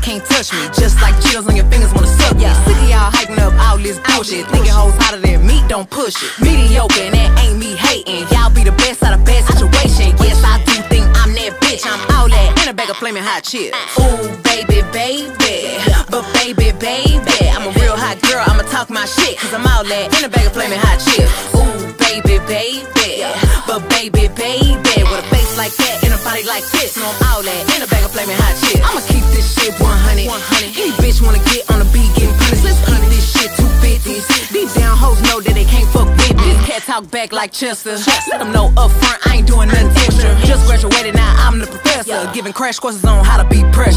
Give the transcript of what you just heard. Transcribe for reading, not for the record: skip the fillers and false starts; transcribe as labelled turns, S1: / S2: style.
S1: can't touch me. Just like Cheetos on your fingers wanna suck me. Sick of y'all hyping up all this bullshit. Thinking hoes hotter than me, don't push it. Mediocre, and that ain't me hating. Y'all be the best out of bad situation. Yes, I do think I'm that bitch. I'm all that in a bag of flaming hot chips. Ooh, baby, baby, but baby, baby, I'm a real hot girl, I'ma talk my shit, cause I'm all that in a bag of flaming hot chips. Ooh, baby, baby, but baby, baby, with a face like that and a body like this, no, I'm all that in a bag of flaming hot chips. I'ma keep this shit 100. Any bitch wanna get on the beat getting punished, let's keep this shit 250s. Deep down hoes know that they can't fuck with me. This cat talk back like Chester. Let them know up front I ain't doing nothing extra. Just graduated, now I'm the professor, giving crash courses on how to beat pressure.